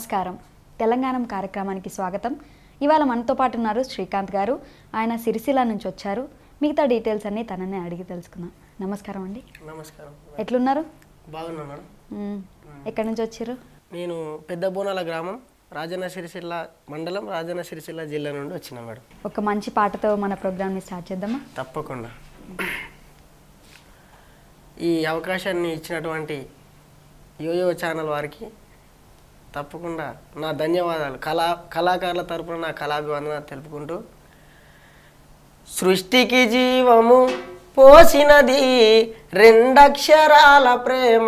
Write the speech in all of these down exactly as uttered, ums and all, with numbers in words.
నమస్కారం. తెలంగాణం కార్యక్రమానికి స్వాగతం. ఇవాళ మనతో పాటు ఉన్నారు శ్రీకాంత్ గారు. ఆయన సిరిసిల్ల నుంచి వచ్చారు. మిగతా డీటెయిల్స్ అన్నీ తననే అడిగి తెలుసుకుందాం. నమస్కారం అండి. నమస్కారం. ఎట్లున్నారు? బాగున్నా మేడం. ఎక్కడి నుంచి వచ్చారు? నేను పెద్ద బోనాల గ్రామం, రాజన్న సిరిసిల్ల మండలం, రాజన్న సిరిసిల్ల జిల్లా నుండి వచ్చిన మేడం. ఒక మంచి పాటతో మన ప్రోగ్రామ్ని స్టార్ట్ చేద్దామా? తప్పకుండా. ఈ అవకాశాన్ని ఇచ్చినటువంటి యోయో ఛానల్ వారికి తప్పకుండా నా ధన్యవాదాలు. కళా కళాకారుల తరపున నా కళాభివందనాలు తెలుపుకుంటూ, సృష్టికి జీవము పోసినది రెండక్షరాల ప్రేమ,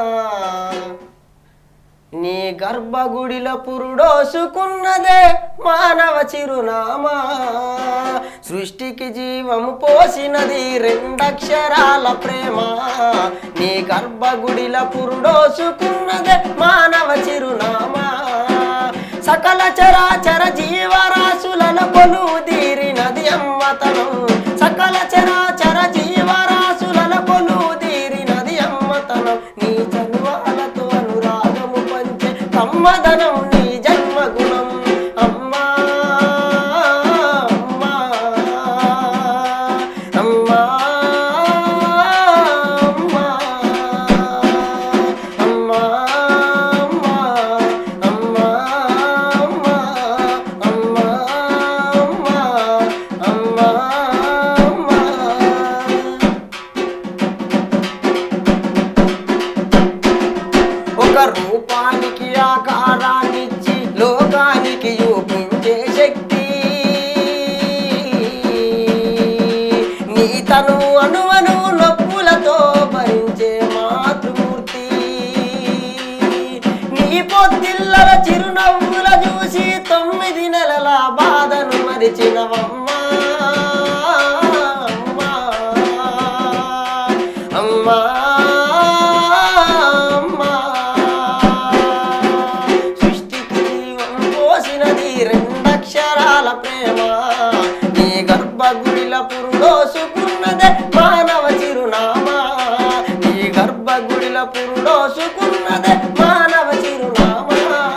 నీ గర్భగుడిలో పురుడోసుకున్నదే మానవ చిరునామా. సృష్టికి జీవము పోసినది రెండక్షరాల ప్రేమ, నీ గర్భగుడిలో పురుడోసుకున్నదే మానవ చిరునామా. సకల చరాచర జీవరాశులలో కొలువు తీరినది అమ్మతనం, సకల చరాచర జీవరాశులలో కొలువు తీరినది అమ్మతనం. నీ జన్మాలతో అనురాగము పంచే కమ్మదనం నీ జన్మగుణం. అమ్మా అమ్మా అమ్మా అమ్మా అమ్మా రూపానికి ఆకారాన్నిచ్చి లోకానికి యూపించే శక్తి, నీ తను అణువను నొప్పులతో భరించే మాతృమూర్తి. నీ పొద్దిల్లల చిరునవ్వుల చూసి తొమ్మిది నెలల బాధను మరిచినవమ్మా. అమ్మా అమ్మా రెండక్షరాల ప్రేమ, నీ గర్భగుడిల పురుడోసుకున్నదే మానవ చిరునామా, నీ గర్భగుడిల పురుడోసుకున్నదే మానవ చిరునామా.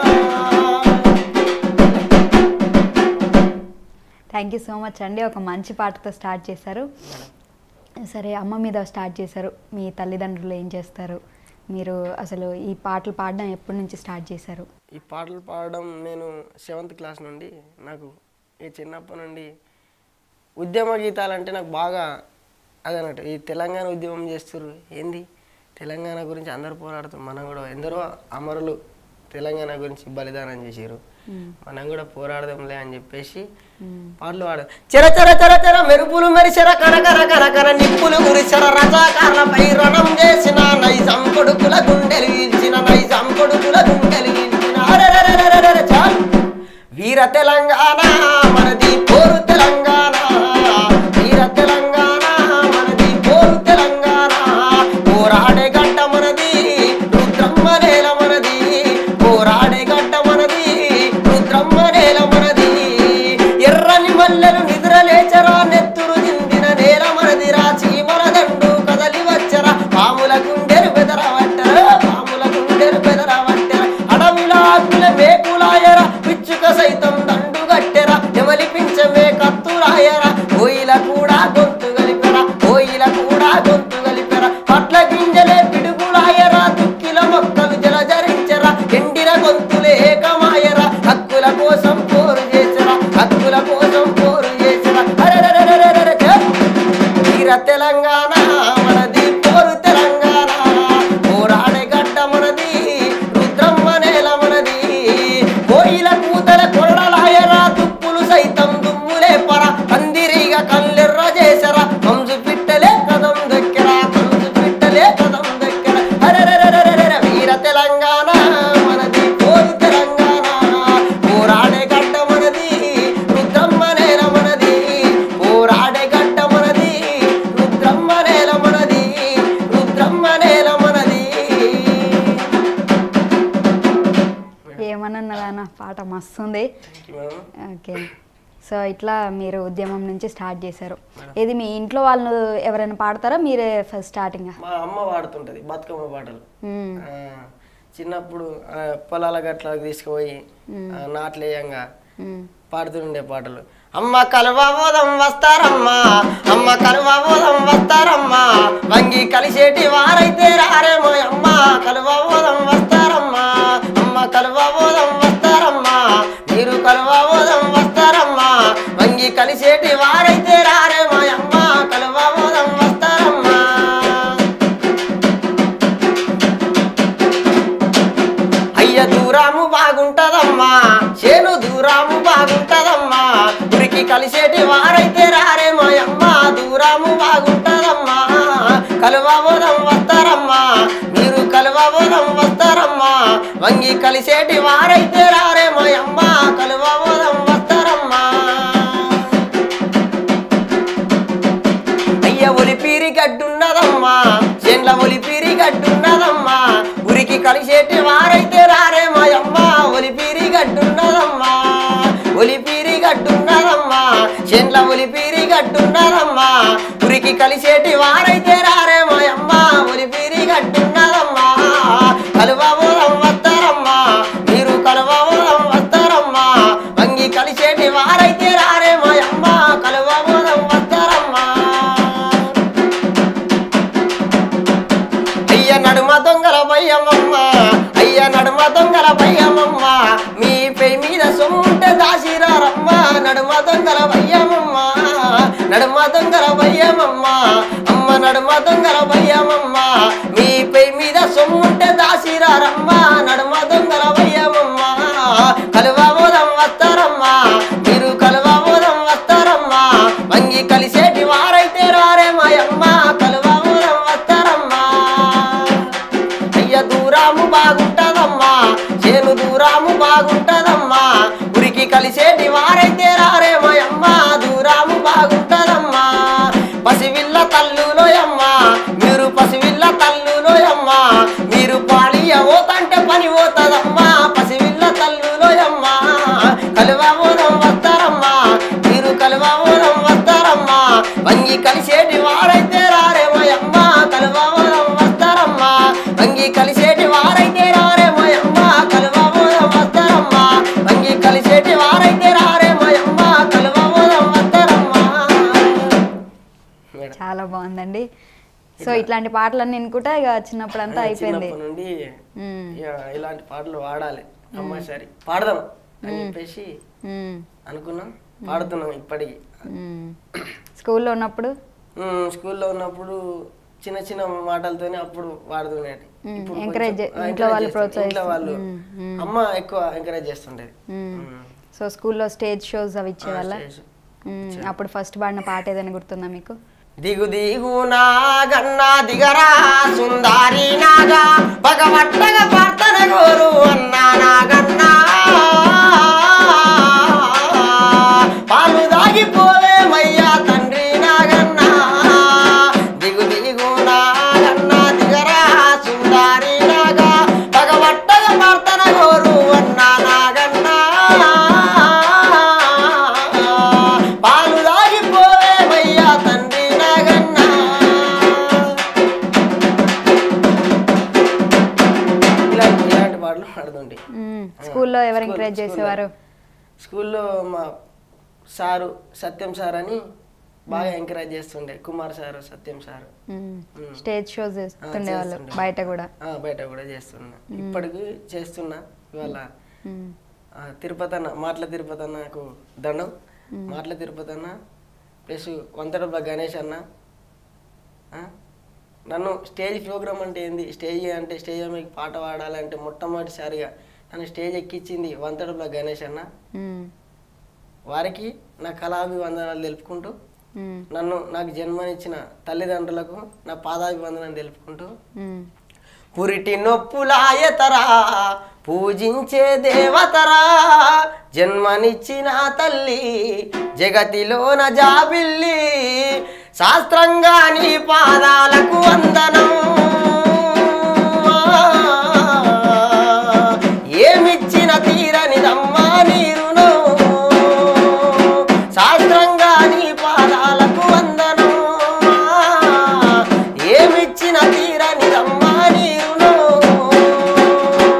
థ్యాంక్ యూ సో మచ్ అండి. ఒక మంచి పాటతో స్టార్ట్ చేశారు. సరే, అమ్మ మీద స్టార్ట్ చేశారు. మీ తల్లిదండ్రులు ఏం చేస్తారు? మీరు అసలు ఈ పాటలు పాడడం ఎప్పటి నుంచి స్టార్ట్ చేశారు? ఈ పాటలు పాడడం నేను సెవెంత్ క్లాస్ నుండి, నాకు ఈ చిన్నప్పటి నుండి ఉద్యమ గీతాలంటే నాకు బాగా అదనట్టు. ఈ తెలంగాణ ఉద్యమం చేస్తారు ఏంది, తెలంగాణ గురించి అందరూ పోరాడుతారు, మనం కూడా ఎందరో అమరులు తెలంగాణ గురించి బలిదానం చేసారు, మనం కూడా పోరాడదాంలే అని చెప్పేసి పాటలు పాడారు. చెర చెర చెర చెర మెరుపులు మెరిచెర కనకర కనకర నిప్పులు గురిచెర రజాకారులపై రణం చేసిన నైజాం కొడుకుల గుండెలు ఈల్చిన నైజాం కొడుకుల గుండెలు ఈల్చిన చాలు వీర తెలంగాణ మనది పోరు తెలంగాణ, వీర తెలంగాణ మనది పోరు తెలంగాణ. పోరాడే గడ్డ మనది రుద్రమ్మ నేల మనది, పోరాడే గడ్డ మనది రుద్రమ్మ నేల మనది. ఎర్రని మల్లెలు నిద్రలేచరా నెత్తురు దిందిన నేల మనదిరా, చీమల దండు కదలి వచ్చరా పాముల గుండెలు బెదరవట్టరా, పాముల గుండెలు బెదరవట్టరా. అడవిలా ఆకుల మేకులాయరా పిచ్చుక సైతం దండు గట్టెరా, ఎవలి పించమే కత్తులాయరా ఓయిల కూడా గొంతు గలిపెరా, ఓయిల కూడా గొంతు గలిపెరా. పట్ల గింజలే పిడుగులాయరా దుక్కిల మొక్కలు జలజరించరా, ఎండిన గొంతులే ఏకమాయరా. హక్కుల కోసం పోరు చేసరా, హక్కుల కోసం పోరు చేసరా. వీర తెలంగాణ మనది పోరు తెలంగాణ, పోరాడే గడ్డ మనది రుద్రమ్మ నేల మనది. కోయిల కూతల కొరడలాయరా తుప్పులు సైతం దుమ్ములే పర, పందిరిగా కల్లెర్ర చేసరా కంసు పిట్టలే కదం దక్కెరా, కంసు పిట్టలే కదం దక్కెరా. హరరరరరర వీర తెలంగాణ మనది పోరు తెలంగాణ, పోరాడే గడ్డ మనది రుద్రమ్మ నేల మనది, పోరాడే గడ్డ మనది రుద్రమ్మ నేల మనది, రుద్రమ్మ నేల మనది. ఏమన్నా పాట మస్తుంది. ఓకే, సో ఇట్లా మీరు ఉద్యమం నుంచి స్టార్ట్ చేశారు. ఇది మీ ఇంట్లో వాళ్ళు ఎవరైనా పాడతారా, మీరే ఫస్ట్ స్టార్టింగ్? మా అమ్మ పాడుతుంటది బతుకమ్మ పాటలు. చిన్నప్పుడు ఆ, పొలాల గట్లకు తీసుకుపోయి ఆ, నాట్లేయంగా పాడుతుండే పాటలు. అమ్మ కలువబోదం వస్తారమ్మా, అమ్మ కలువబోదం వస్తారమ్మా, వంగి కలిసేటి వారైతే రారేమో అమ్మ కలువబోదం వస్తారమ్మా, అమ్మ కలువబోదం వస్తారమ్మా, మీరు కలువబోదం వస్తారమ్మా, వంగి కలిసేటి వారైతే రారేమో అమ్మ కలువబోదం వస్తారమ్మా. అయ్య దూరాము బాగుంటదమ్మా, చేను దూరాము బాగుంటదమ్మా, ఉరికి కలిసేటి వారైతే రారేమో అమ్మ దూరాము బాగుంటదమ్మా, కలువబోదం వస్తారమ్మా, మీరు కలువబోదం వస్తారమ్మా, వంగి కలిసేటి వారైతే రారేమో అమ్మ కలువబోదం వస్తారమ్మా. అయ్య ఒలిపీరి గడ్డున్నదమ్మా, చేన్ల ఒలిపీరి గడ్డున్నదమ్మా, ఉరికి కలిసేటి వారైతే రారేమో అమ్మ ఒలిపీరి గడ్డున్నదమ్మా, ఒలిపీరి గడ్డున్నదమ్మా, చేన్ల ఒలిపీరి గడ్డున్నదమ్మా, ఉరికి కలిసేటి వారైతే రారేమో అమ్మ ఒలిపీరి గడ్డున్నదమ్మా, కలువబోదం వస్తారమ్మా, మీరు కలువబోదం వస్తారమ్మా, వంగి కలిసేటి వారైతే రారేమో అమ్మ కలువబోదం వస్తారమ్మా. అయ్య నడుమ దొంగల భయమమ్మ, అయ్య నడుమ దొంగల భయమమ్మ, మీ పై మీద సొమ్ముంటే దాసిరారమ్మ, నడుమ దొంగల భయమమ్మ, నడుమ దొంగల భయమమ్మ, అమ్మ నడుమ దొంగల భయమమ్మ, మీ పై మీద సొమ్ముంటే దాసిరారమ్మ, నడుమ దొంగల భయమమ్మ, కలువబోదం వస్తారమ్మా, మీరు కలువబోదం వస్తారమ్మా, వంగి కలిసేటి వారైతే రారేమో అమ్మ కలువబోదం వస్తారమ్మా. అయ్య దూరాము బాగుంటదమ్మా, చేను దూరాము బాగుంటదమ్మా, ఉరికి కలిసేటి వారైతే రారేమో అమ్మ దూరాము బాగుంటదమ్మా, పసివిల్ల తల్లులోయమ్మా, మీరు పసివిల్ల తల్లులోయమ్మా, మీరు పాలియ పోతంటే పని పోతదమ్మా, పసివిల్ల తల్లులోయమ్మా, కలువబోదం వస్తారమ్మా, మీరు కలువబోదం వస్తారమ్మా, వంగి కలిసేటి వారైతే రారేమో అమ్మ కలువబోదం వస్తారమ్మా, వంగి కలిసేటి వారైతే రారేమో అమ్మ కలువబోదం వస్తారమ్మా, వంగి కలిసేటి వారైతే రారేమో అమ్మ కలువబోదం వస్తారమ్మా. చాలా బాగుందండి. సో ఇట్లాంటి పాటలన్నీ వినుకుంటా ఇక చిన్నప్పుడు అంతా అయిపోయింది. చిన్నప్పటి నుండి ఇక ఇలాంటి పాటలు వాడాలి అమ్మ సరే పాడదాం అని చెప్పేసి అనుకున్నాం, పాడుతున్నాం ఇప్పటికి. స్కూల్లో ఉన్నప్పుడు స్కూల్లో ఉన్నప్పుడు చిన్న చిన్న మాటలతోనే అప్పుడు వాడుతుండేది. ఎంకరేజ్ ఇంట్లో వాళ్ళు ఇంట్లో వాళ్ళు అమ్మ ఎక్కువ ఎంకరేజ్ చేస్తుండేది. సో స్కూల్లో స్టేజ్ షోస్ అవి ఇచ్చేవాళ్ళ? అప్పుడు ఫస్ట్ పాడిన పాట ఏదైనా గుర్తుందా మీకు? దిగు దిగు నాగన్నా దిగరా సుందారి నాగా పగవట్టగా పార్తన గోరు అన్నా నాగన్నా, పాలు దాగిపోవేమయ్యా తండ్రి నాగన్నా, దిగు దిగు నాగన్నా దిగరా సుందారి నాగా పగవట్టగా పార్తన గోరు అన్నా నాగన్నా, పాలు దాగిపోవేమయ్యా తండ్రి. ఇలాంటి పాటలు పాడుతుండే. స్కూల్లో ఎవరు ఎంకరేజ్ చేసేవారు? స్కూల్లో మా సారు సత్యం సార్ అని బాగా ఎంకరేజ్ చేస్తుండే, Kumar sir Satyam sir. Stage shows చేస్తుండే వాళ్ళు బయట కూడా? బయట కూడా చేస్తున్నా, ఇప్పటికి చేస్తున్నా. ఇవాళ తిరుపతి అన్న మాటల తిరుపతి అన్నకు దండం, మాటల తిరుపతి అన్న ప్లస్ వంతడబ్బ గణేష్ అన్న నన్ను స్టేజ్ ప్రోగ్రామ్ అంటే ఏంది, స్టేజ్ అంటే స్టేజ్ మీకు పాట పాడాలంటే మొట్టమొదటిసారిగా నన్ను స్టేజ్ ఎక్కించింది వంతడబ్బ గణేష్ అన్న. వారికి నా కళాభివందనాలు తెలుపుకుంటూ, నన్ను నాకు జన్మనిచ్చిన తల్లిదండ్రులకు నా పాదాభివందనాలు తెలుపుకుంటూ, పురిటి నొప్పులాయతరా పూజించే దేవతరా, జన్మనిచ్చిన తల్లి జగతిలోన జాబిల్లి, శాస్త్రంగా నీ పాదాలకు వందనం, ఏమిచ్చిన తీరనిదమ్మా నీరును, శాస్త్రంగా నీ పాదాలకు వందనం, ఏమిచ్చిన తీరనిదమ్మా నీరును.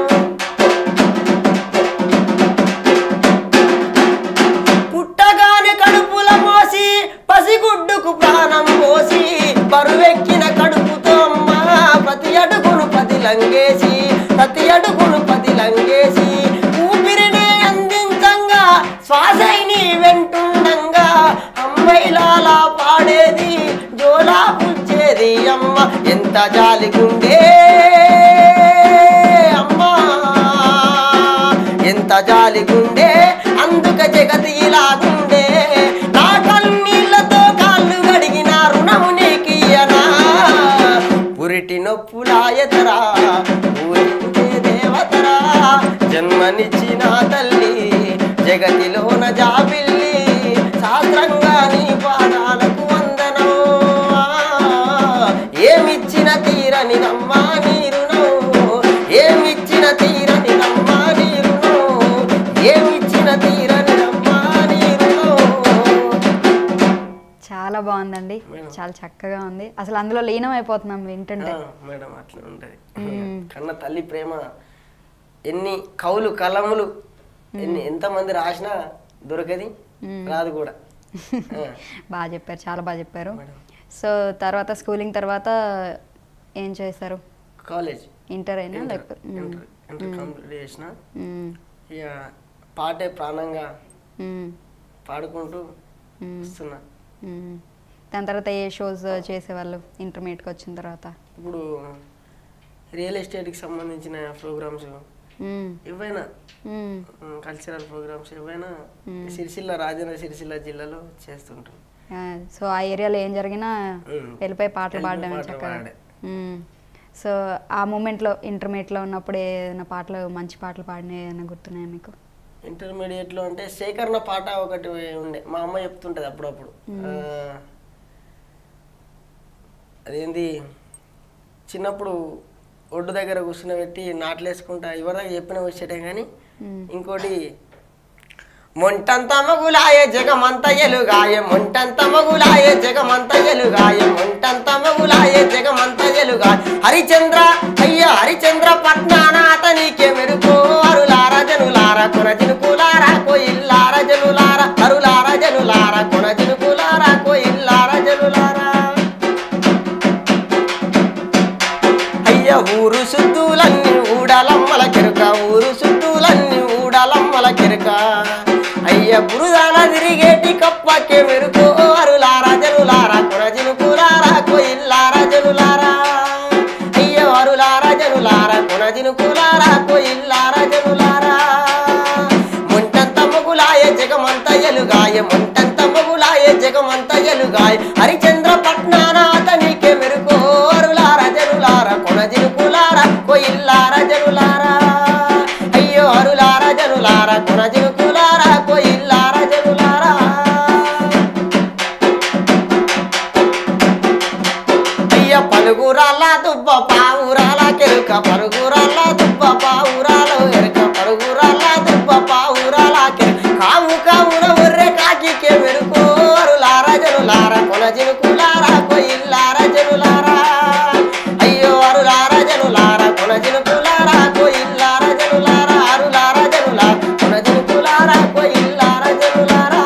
ఎంత జాలిగుండే అమ్మా ఎంత జాలిగుండే అందుక జగతి ఇలాగుండే నా కన్నీళ్లతో కాళ్ళు గడిగిన రుణము నీకియనా పురిటి నొప్పులాయతరా ఊరికే దేవతరా జన్మనిచ్చిన తల్లి జగతిలోన జాబిల్లి శాస్త్రంగా నీ పాదాలకు వందనం ఏమిచ్చిన తీరని నమ్మా నీ రుణం ఏమిచ్చిన తీరని నమ్మా నీ రుణం ఏమిచ్చిన తీరని నమ్మా నీ రుణం. చాలా బాగుందండి, చాలా చక్కగా ఉంది. అసలు అందులో లీనం అయిపోతున్నాం వింటుంటే. మేడం అట్లా ఉంటది. కన్న తల్లి ప్రేమ ఎన్ని కవులు కలములు ఎన్ని ఎంతమంది రాసినా దొరకది, రాదు కూడా. బాగా చెప్పారు, చాలా బాగా చెప్పారు. సో తర్వాత స్కూలింగ్ తర్వాత ఏం చేశారు? కాలేజ్ ఇంటర్ అయినా లేకపోతే ఇంటర్ కంప్లీట్ చేసిన. ఇక పాటే ప్రాణంగా పాడుకుంటూ వస్తున్నా. దాని తర్వాత ఏ షోస్ చేసేవాళ్ళు ఇంటర్మీడియట్కి వచ్చిన తర్వాత? ఇప్పుడు రియల్ ఎస్టేట్కి సంబంధించిన ప్రోగ్రామ్స్ ఏవైనా కల్చరల్ ప్రోగ్రామ్స్ ఏవైనా సిరిసిల్ల రాజన్న సిరిసిల్ల జిల్లాలో చేస్తుంటాం. సో ఆ ఏరియాలో ఏం జరిగినా వెళ్ళిపోయి పాటలు పాడడమే చక్కగా. సో ఆ మూమెంట్లో ఇంటర్మీడియట్లో ఉన్నప్పుడు ఏదైనా పాటలు మంచి పాటలు పాడినా ఏదైనా గుర్తున్నాయా మీకు? ఇంటర్మీడియట్లో అంటే సేకరణ పాట ఒకటి ఉండే, మా అమ్మ చెప్తుంటుంది అప్పుడప్పుడు. అదేంది చిన్నప్పుడు ఒడ్డు దగ్గర కూర్చుని పెట్టి నాట్లేసుకుంటా ఇవరిదాకా చెప్పిన వచ్చేటే కానీ ఇంకోటి మొంటంత మగులాయే జగమంత ఎలుగాయ మొంటంత మగులాయే జగమంత ఎలుగాయ మొంటంత మగులాయే జగమంత ఎలుగాయ హరిచంద్ర అయ్య హరిచంద్ర పట్నాన అతనికే మెరుకో అరులార జనులార కొన జినుకులార కోయిల్లార జనులార అరులార జనులార కొన జినుకులార కోయిల్లార జనులార అయ్య ఊరు సుద్దులన్నీ ఊడలమ్మల కెరుక ఊరు సుద్దులన్నీ ఊడలమ్మల కెరుక అయ్య బురుదాన తిరిగేటి కప్పకే మెరుకో అరులారా జనులారా కొనజినుకులారా కోయిల్లారా జనులారా అయ్య అరులారా జనులారా కొనజినుకులారా కోయిల్లారా జనులారా మొంటంత మొగులాయ జగమంత ఎలుగాయ మొంటంత మొగులాయ జగమంత ఎలుగాయ హరిచంద్ర పట్నాన అతనికే మెరుకో అరులారా జనులారా కొనజినుకులారా కోయిల్లారా జనులారా అయ్యో అరులారా జనులారా కొనజినుకులారా కోయిల్లారా జనులారా అయ్య పలుగురాల దుబ్బ పావురాల కెరుక పరుగురాల దుబ్బ పావురాల ఎరుక పరుగురాల దుబ్బ పావురాల కెరుక కాము కామున ఒర్రె కాకికే మెరుకో అరులారా జనులారా కొనజినుకులారా కోయిల్లారా జనులారా అయ్యో అరులారా జనులారా కొనజినుకులారా కోయిల్లారా జనులారా అరులారా జనులారా కొనజినుకులారా కోయిల్లారా జనులారా.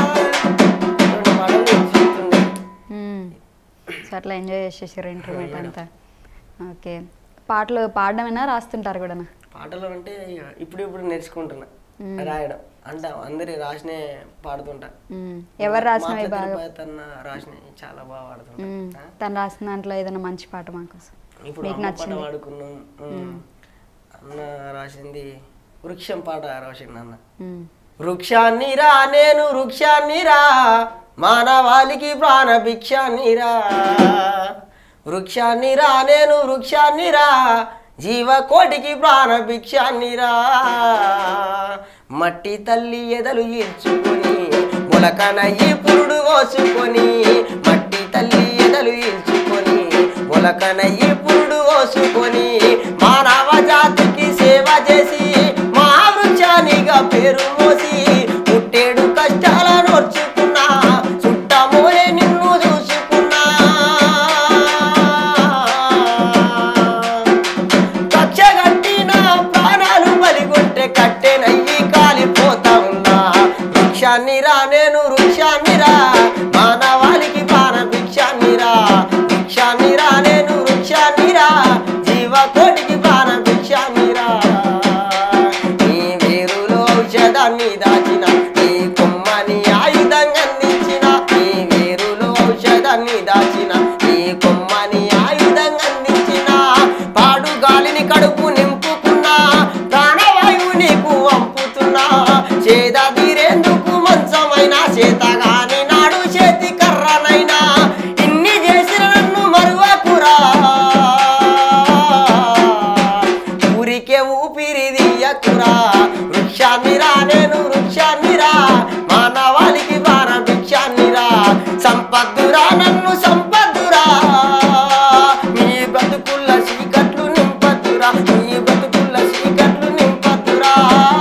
సో అట్లా ఎంజాయ్ చేసేసారు ఇంటర్మీడియట్ అంతా. ఓకే, పాటలు పాడడమేనా రాస్తుంటారు కూడా? పాటలు అంటే ఇప్పుడు ఇప్పుడు నేర్చుకుంటున్నా రాయడం, అంటే అందరి రాసినే పాడుతుంటా. ఎవరు రాసినవి బాగా? తన రాసినవి చాలా బాగా పాడుతుంటా. తను రాసిన దాంట్లో ఏదైనా మంచి పాట మాకు ఇప్పుడు అమ్మ పాట పాడుకున్నాం. అన్న రాసింది వృక్షం పాట రాసిండు అన్న. వృక్షాన్ని రా నేను వృక్షాన్ని రా మానవాళికి ప్రాణ భిక్షాన్ని రా వృక్షాన్ని రా నేను వృక్షాన్ని రా జీవకోటికి ప్రాణ భిక్షాన్ని రా మట్టి తల్లి ఎదలు ఈడ్చుకొని మొలకనయ్యి పురుడు కోసుకొని మట్టి తల్లి ఎదలు ఈడ్చుకొని మొలకనయ్యి పురుడు కోసుకొని మానవ జాతికి సేవ చేసి మా వృక్షానిగా పేరు మోసి పుట్టేడు కష్టాల నోర్చుకున్నా చుట్టమోలే నిన్ను చూసుకున్నా కక్ష కట్టిన ప్రాణాలు బలిగొంటే కట్టెనయ్యి కాలిపోతా ఉన్నా వృక్షాన్ని రా నేను వృక్షాన్ని రా మానవాళికి ప్రాణ భిక్షాన్ని రా వృక్షాన్ని రా నేను వృక్షాన్ని రా జీవకోటికి ప్రాణ భిక్షాన్ని రా నీ వేరులో ఔషధాన్ని దాచిన నీ కొమ్మని ఆయుధంగా అందించిన నీ వేరులో ఔషధాన్ని దాచిన నీ కొమ్మని ఆయుధ గాని నాడు చేతి కర్రనైనా ఇన్ని చేసిన నన్ను మరువకురా ఊరికే ఊపిరి దియ్యకురా వృక్షాన్నిరా నేను వృక్షాన్నిరా మానవాళికి వాన భిక్షాన్నిరా సంపద్దురా నన్ను సంపద్దురా నీ బతుకుల్ల చీకట్లు నింపద్దురా నీ బతుకుల్ల చీకట్లు నింపద్దురా.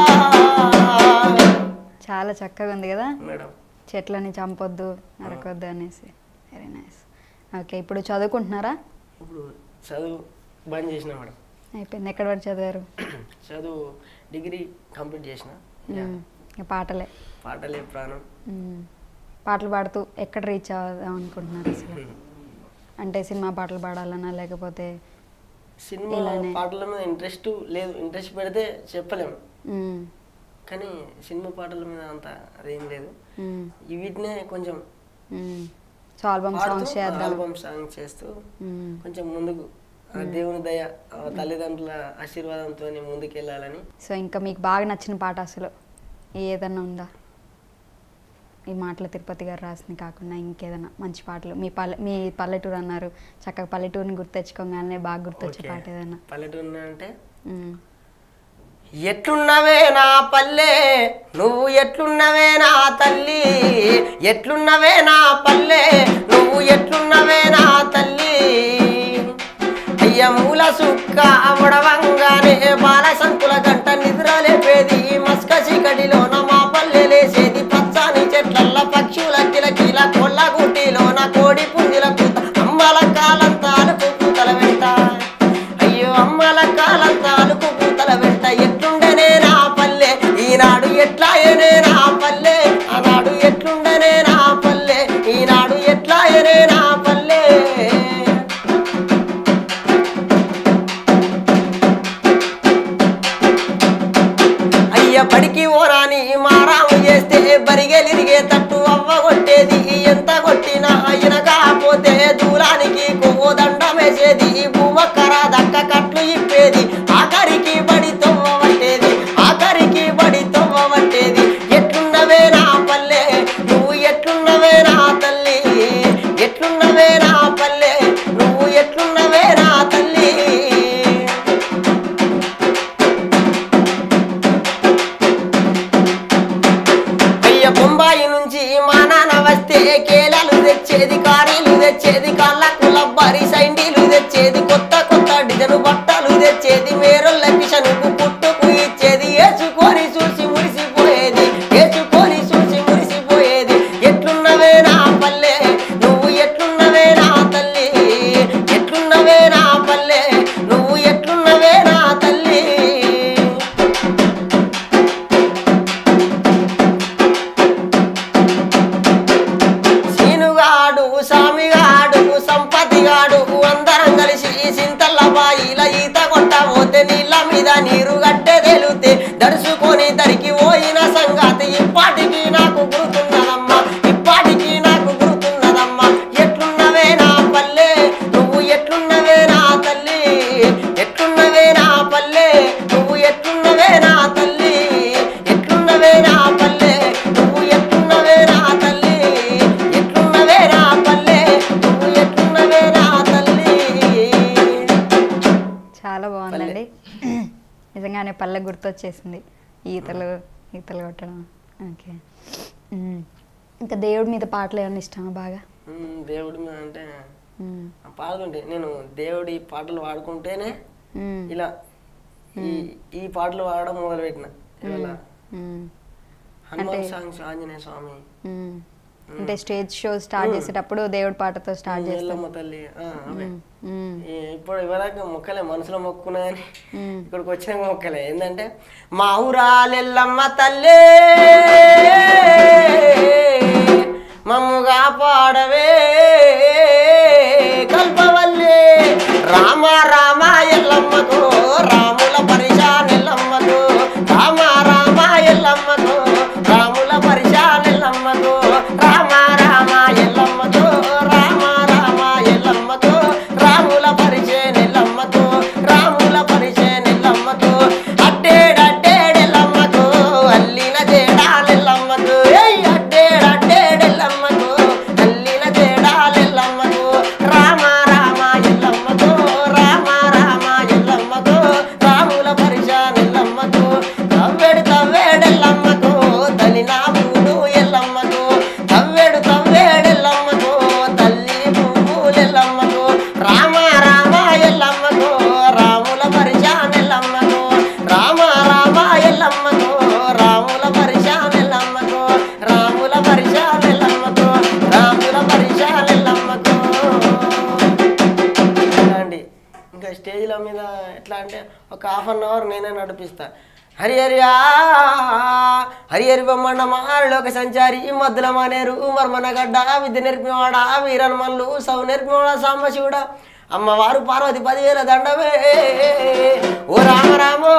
చాలా చక్కగా ఉంది కదా మేడం. చెట్లని చంపొద్దు నరకొద్దు అనేసి. Very nice. ఓకే, ఇప్పుడు చదువుకుంటున్నారా? ఇప్పుడు చదువు బంద్ చేసిన మేడం. అయిపోయింది. ఎక్కడి వరకు చదివారు? చదువు డిగ్రీ కంప్లీట్ చేసిన. ఇక పాటలే పాటలే ప్రాణం. పాటలు పాడుతూ ఎక్కడ రీచ్ అవుదాం అనుకుంటున్నారు అసలు? అంటే సినిమా పాటలు పాడాలన్నా లేకపోతే సినిమా పాటల మీద ఇంట్రెస్ట్ లేదు. ఇంట్రెస్ట్ పెడితే చెప్పలేము, కానీ సినిమా పాటల మీద అంత అదేం లేదు. వీటినే కొంచెం సో ఆల్బమ్ సాంగ్స్ చేద్దాం, ఆల్బమ్ సాంగ్ చేస్తూ కొంచెం ముందుకు దేవుని దయ తల్లిదండ్రుల ఆశీర్వాదంతో ముందుకు వెళ్ళాలని. సో ఇంకా మీకు బాగా నచ్చిన పాట అసలు ఏదన్నా ఉందా? ఈ మాటలు తిరుపతి గారు రాసింది కాకుండా ఇంకేదన్నా మంచి పాటలు మీ పల్లె మీ పల్లెటూరు అన్నారు, చక్కగా పల్లెటూరుని గుర్తు తెచ్చుకోగానే బాగా గుర్తొచ్చే పాట ఏదన్నా? పల్లెటూరు అంటే ఎట్లున్నవే నా పల్లె నువ్వు ఎట్లున్నవే నా తల్లి ఎట్లున్నవే నా పల్లె నువ్వు ఎట్లున్నవే నా తల్లి అయ్య మూల సుక్క అవడవంగానే బాల సంకుల గంట నిద్రలేపేది మస్క చీకటిలోన మా పల్లె లేసేది పచ్చాని చెట్లల్ల పక్షుల కిలకిల కొల్ల గుట్టిలోన కోడి పుంజుల కూత అమ్మల కాలంతా అలుకు పూతల వెంట అయ్యో అమ్మల కాలంతా అలుకు పూతల వెంట ఎట్లుండనే నా పల్లె ఈనాడు ఎట్లాయనే నా పల్లె ఆనాడు ఎట్లుండనే నా పల్లె ఈనాడు ఎట్లాయనే నా పల్లె. బడికి ఓరాని మారాము చేస్తే బరిగెలిరిగే తట్టు అవ్వ కొట్టేది ఎంత కొట్టినా ఆయన కాకపోతే దూరానికి కోదండం వేసేది భూమక్కర దక్క కట్లు ఇప్పేది ఆఖరికి బడి తొవ్వ పట్టేది ఆఖరికి బడి తొవ్వ పట్టేది. ఎట్లున్నవే నా పల్లె నువ్వు ఎట్లున్నవే నా తల్లి ఎట్లున్నవే నా పల్లె నువ్వు ఎట్లున్నవే నా తల్లి. బొంబాయి నుంచి మా నాన్న వస్తే కేలాలు తెచ్చేది కారీలు తెచ్చేది కాళ్ళకు లబ్బరి సైండీలు తెచ్చేది కొత్త కొత్త డిజైన్ బట్టలు తెచ్చేది మేరొల్ల కిషనుకు పుట్టుకు ఇచ్చేది ఏచుకొని చూసి మురిసిపోయేది ఏచుకొని చూసి మురిసిపోయేది. ఎట్లున్నవే నా పల్లె నువ్వు ఎట్లున్నవే నా తల్లి ఎట్లున్నవే నా పల్లె నువ్వు ఎట్లున్నవే నా తల్లి. సామిగాడు సంపతిగాడు అందరం కలిసి సింతల్ల బాయిల ఈత కొట్టబోతే నీళ్ళ మీద నీరు గట్టె తెలుతే దడుచుకొని దరికి పోయిన సంగతి ఇప్పటికీ నాకు గుర్తున్నదమ్మా ఇప్పటికీ నాకు గుర్తున్నదమ్మా. ఎట్లున్నవే నా పల్లె నువ్వు ఎట్లున్నవే నా తల్లి ఎట్లున్నవే నా పల్లె నువ్వు ఎట్లున్నవే నా తల్లి ఎట్లున్నవే నా పల్లె నువ్వు ఎట్లున్నవే నా తల్లి ఎట్లున్నవే నా పల్లె నువ్వు ఎట్లున్నవే నా తల్లి. చాలా బాగుందండి, నిజంగానే పల్లె గుర్తొచ్చేసింది ఈతలు ఈతలు కొట్టడం. ఓకే, ఇంకా దేవుడి మీద పాటలు ఏమన్నా ఇష్టమా బాగా? దేవుడి మీద అంటే పాడుతుంటే నేను దేవుడి పాటలు పాడుకుంటేనే ఇలా ఈ ఈ పాటలు పాడడం మొదలు పెట్టిన. ఇలా హనుమాన్ సాంగ్స్ ఆంజనేయ స్వామి అంటే స్టేజ్ షో స్టార్ట్ చేసేటప్పుడు దేవుడి పాటతో స్టార్ట్ చేస్తాం. తల్లి ఇప్పుడు ఇవ్వదాకా మొక్కలే మనసులో మొక్కున్నా కానీ ఇక్కడికి వచ్చినాక మొక్కలే. ఏంటంటే మా ఊరాలెల్లమ్మ తల్లే మమ్ముగా పాడవే కల్పవల్లే రామ రామ ఎల్లమ్మకు రాముల పరిశానెల్లమ్మకు రామ రామ ఎల్లమ్మకు రాముల పరిశానెల్లమ్మకు రామ రామ ఎల్లమ్మకు రామ రామ ఎల్లమ్మకు రాముల పరిచేనెల్లమ్మకు రాముల పరిచేనెల్లమ్మకు అడ్డేడడ్డేడెల్లమ్మకు అల్లిన జేడాలెల్లమ్మకు అడ్డేడ పరిశాలెల్లమ్మకో రాముల పరిశాలెల్లమ్మకో. అండి ఇంకా స్టేజ్ల మీద ఎట్లా అంటే ఒక హాఫ్ అన్ అవర్ నేనే నడిపిస్తా. హరి హరియా హరి హరి బొమ్మన్న మాలోక సంచారి మద్దుల మానేరు మర్మనగడ్డ విద్య నేర్పినవాడ వీరన్మల్లు సౌ నేర్పినవాడ సాంబశివుడ అమ్మవారు పార్వతి పదివేల దండమే ఓ రామ రామో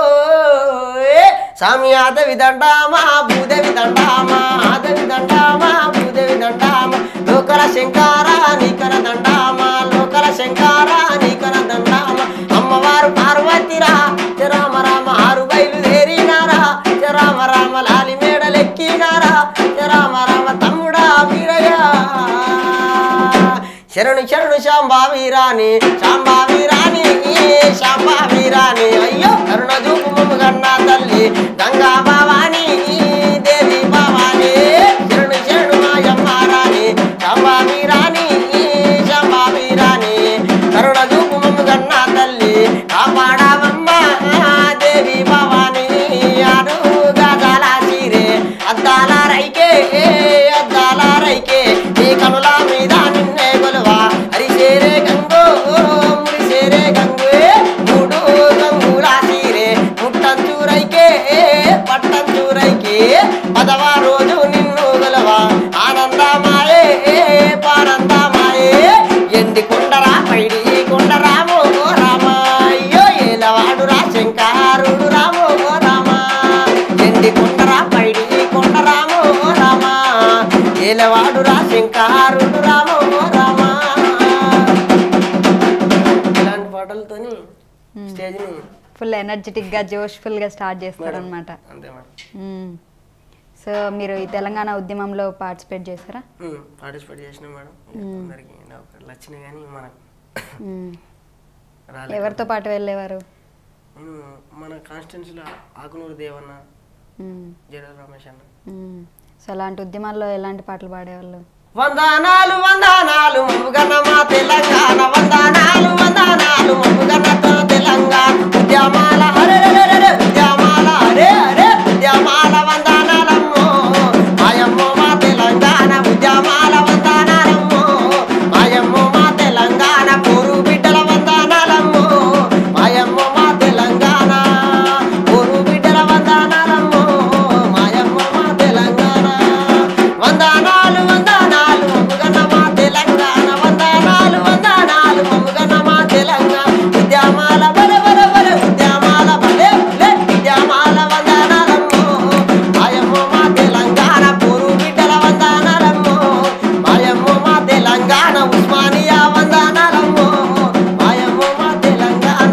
సామి ఆదవి దండామా భూదేవి దండామా ఆదవి దండామా భూదేవి దండామా లోకల శంకార నీకర దండామా లోకల శంకార నీకర దండామా అమ్మవారు పార్వతిరా రామ రామ ఆరు బయలుదేరినారా రామ రామ లాలి మేడలెక్కినారా రామ రామ తమ్ముడా వీరయ్య శరణు శరణు శాంబావీరాణి శాంబావీరాణి శాంబావీరాణి అయ్యో కరుణ చూపు మమ్ము గన్నా తల్లి గంగా భవాని దేవి భవాని శరణు శరణు మాయమ్మ రాణి శాంబావీరాణి శాంబావీరాణి కరుణ చూపు మమ్ము గన్నా తల్లి కాపాడవమ్మ దేవి భవాని ఆరు గజాల చీరే అద్దాల రైకే అద్దాల రైకే నీ కనుల మీద నిన్నే గొలవా హరిశేరే గంగో మురిశేరే గంగే మూడు గంగుల చీరే ముట్టంచూరైకే పట్టంచూరైకే పదవ రోజు నిన్ను గొలవా ఆనందమాయే పానందమాయే ఎండి కొండరా పైడి కొండరామో రామ అయ్యో ఏలవాడురా శంకారుడు రామో రామ ఎండి కొండరా పైడి కొండరామో రామ ఏలవాడురా శంకారుడు రామో రామ. ఇలాంటి పాటలతోని స్టేజ్ని ఫుల్ ఎనర్జెటిక్గా జోష్ఫుల్గా స్టార్ట్ చేస్తారనమాట. అంతే మేడం. సో మీరు ఈ తెలంగాణ ఉద్యమంలో పార్టిసిపేట్ చేస్తారా? పార్టిసిపేట్ చేసినా మేడం. అందరికి నచ్చినాయి కానీ మనకు రాలేదు. ఎవరితో పాటు వెళ్ళేవారు? నేను మన కాన్స్టిట్యున్సీలో ఆకునూరు దేవన్న, జడ రమేష్ అన్న. సో అలాంటి ఉద్యమాల్లో ఎలాంటి పాటలు పాడేవాళ్ళు? వందనాలు వందనాలు మమ్ముగన్నమా తెలంగాణ వందనాలు వందనాలు మమ్ముగన్నతో తెలంగాణ ఉద్యమాల హరే హరే ఉద్యమాల హరే హరే ఉద్యమాల వందనాలమ్మో మాయమ్మో మా తెలంగాణ ఉద్యమాల వందనాలమ్మో మాయమ్మో మా తెలంగాణ పూరు బిడ్డల వందనాలమ్మో మాయమ్మో మా తెలంగాణ పూరు బిడ్డల వందనాలమ్మో మాయమ్మో మా తెలంగాణ వందనాలు వందనాలు మమ్ముగన్నమా తెలంగాణ వందనాలు వందనాలు మమ్ముగన్నమా తెలంగాణ ఉద్యమాల బలె బలె బలె ఉద్యమాల బలె బలె ఉద్యమాల వందనాలమ్మో మాయమ్మో మా తెలంగాణ పూరు బిడ్డల వందనాలమ్మో మాయమ్మో మా తెలంగాణ ఉస్మానియా వందనాలమ్మో మాయమ్మో మా తెలంగాణ.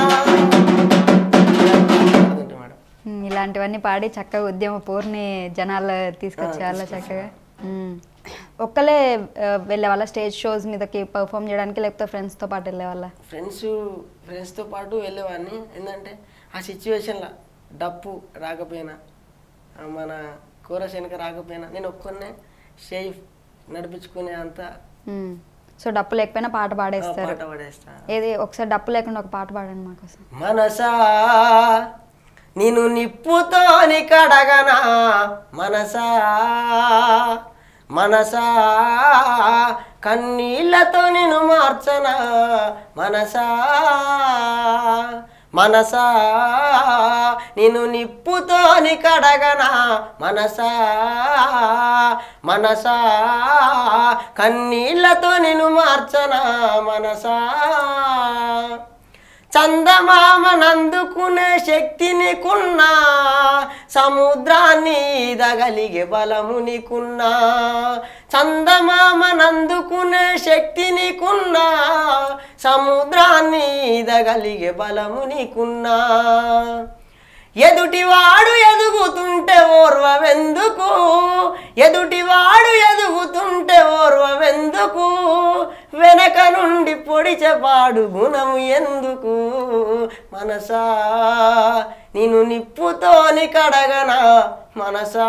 ఇలాంటివన్నీ పాడి చక్కగా ఉద్యమ పోరుని జనాలు తీసుకొచ్చేవాళ్ళ చక్కగా. ఒక్కలే వెళ్ళే వాళ్ళ స్టేజ్ షోస్ మీదకి పర్ఫామ్ చేయడానికి, లేకపోతే ఫ్రెండ్స్తో పాటు వెళ్ళే వాళ్ళ? ఫ్రెండ్స్ ఫ్రెండ్స్తో పాటు వెళ్ళేవాడిని. ఏంటంటే ఆ సిచ్యువేషన్లో డప్పు రాకపోయినా మన కోరస్ వెనక రాకపోయినా నేను ఒక్కనే స్టేజ్ నడిపించుకునే అంత. సో డప్పు లేకపోయినా పాట పాడేస్తారు. పాట పాడేస్తా. ఏది ఒకసారి డప్పు లేకుండా ఒక పాట పాడండి మాకోసం. మనసా నేను నిప్పుతోని కడగనా మనసా మనసా కన్నీళ్ళతో నేను మార్చనా మనసా మనసా నేను నిప్పుతోని కడగనా మనసా మనసా కన్నీళ్ళతో నేను మార్చనా మనసా చందమామ నందుకునే శక్తి నీకున్నా సముద్రాన్ని ఈదగలిగే బలము నీకున్నా చందమామ నందుకునే శక్తి నీకున్నా సముద్రాన్ని ఈదగలిగే బలము నీకున్నా ఎదుటివాడు ఎదుగుతుంటే ఓర్వవెందుకు ఎదుటివాడు ఎదుగుతుంటే ఓర్వవెందుకు వెనక నుండి పొడిచెపాడు గుణము ఎందుకు మనసా నేను నిప్పుతోని కడగనా మనసా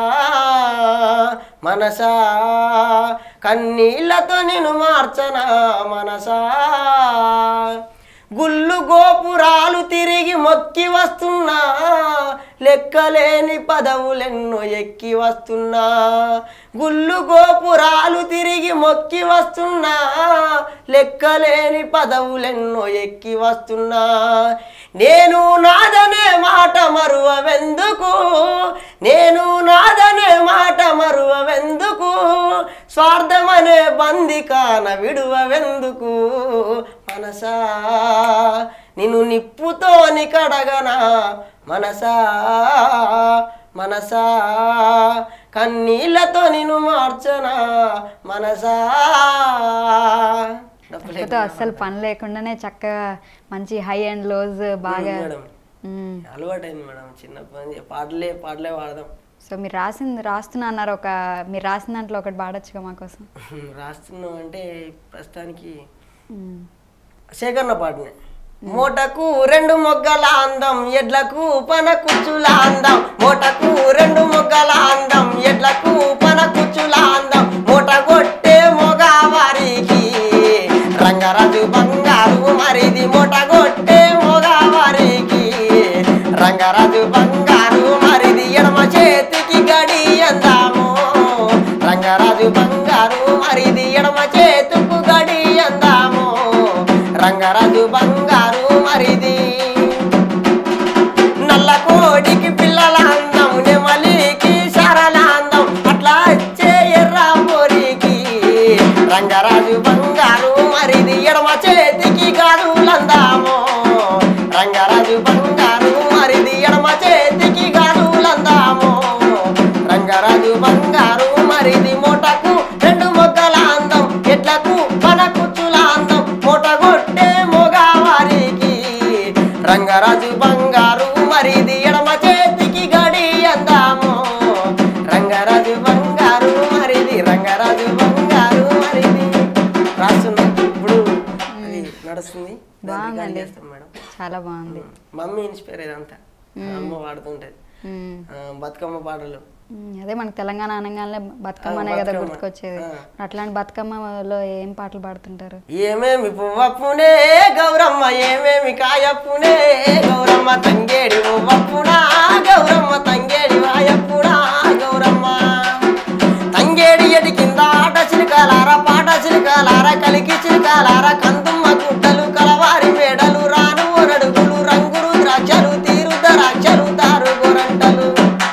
మనసా కన్నీళ్ళతో నేను మార్చనా మనసా గుళ్ళు గోపురాలు తిరిగి మొక్కి వస్తున్నా లెక్కలేని పదవులెన్నో ఎక్కి వస్తున్నా గుళ్ళు గోపురాలు తిరిగి మొక్కి వస్తున్నా లెక్కలేని పదవులెన్నో ఎక్కి వస్తున్నా నేను నాదనే మాట మరువవెందుకు నేను నాదనే మాట మరువవెందుకు స్వార్థమనే బందికాన విడువవెందుకు మనసా నిన్ను నిప్పుతోని కడగనా మనసా మనసా కన్నీళ్ళతో నిన్ను మార్చనా మనసా అస్సలు పని లేకుండానే చక్కగా మంచి హై అండ్ లోస్ బాగా అలవాటైంది మేడం చిన్నప్పటి పాటలే పాటలే పాడదాం. సో మీరు రాసింది రాస్తున్నా అన్నారు, ఒక మీరు రాసిన దాంట్లో ఒకటి పాడొచ్చుగా మా కోసం. రాస్తున్నాం అంటే ప్రస్తుతానికి సేకరణ పాటనే. మోటకు రెండు మొగ్గల అందం ఎడ్లకు పన కుచ్చుల అందం మోటకు రెండు మొగ్గల అందం ఎడ్లకు పన కుచ్చుల అందం మోట కొట్టే మొగవారికి రంగరాజు బంగారు మరిది మోట కొట్టే మొగవారికి రంగరాజు బంగారు మరిది ఎడమ చేతికి గడి అందాము రంగరాజు బంగారు మరిది ఎడమ చేతుకు గడి అందాము రంగరాజు బంగారు మరిది నల్ల కోడికి పిల్లల అందం నెమలికి సరళ అందం అట్లా వచ్చే ఎర్ర పోరికి రంగరాజు బంగారు మరిది ఎడమ చేతికి గాజులందాము రంగరాజు బంగారు మరిది ఎడమ చేతికి గాజులందాము రంగరాజు బంగారు మరిది మోటకు రెండు మొగ్గల అందం ఎట్లకు పన కుచ్చుల అందం మోట కొట్టే మొగవారికి రంగరాజు బంగారు మరిది ఎడమ చేతికి గడి అందాము రంగరాజు బంగారు మరిది రంగరాజు బంగారు మరిది రాస్తున్నా ఇప్పుడు అది నడుస్తుంది. బాగుందండి, చాలా బాగుంది. మమ్మీ ఇన్స్పైర్ ఇదంతా అమ్మ వాడుతుంటది బతుకమ్మ పాటలు. అదే మనకి తెలంగాణ అనగానే బతుకమ్మనే కదా గుర్తుకొచ్చేది. అట్లాంటి బతుకమ్మలో ఏం పాటలు పాడుతుంటారు? ఏమేమి పువ్వప్పునే గౌరమ్మ ఏమేమి కాయప్పునే గౌరమ్మ తంగేడి పువ్వప్పునా గౌరమ్మ తంగేడి వాయప్పుడా గౌరమ్మ తంగేడి ఎడి కింద ఆట చిలుకలార పాట చిలుకలార కలికి చిలుకలార కందుమ్మ గుడ్డలు కలవారి మేడలు రాను నడుగులు రంగులు ద్రాక్షలు తీరు ద్రాక్షలు తారు గొరంటలు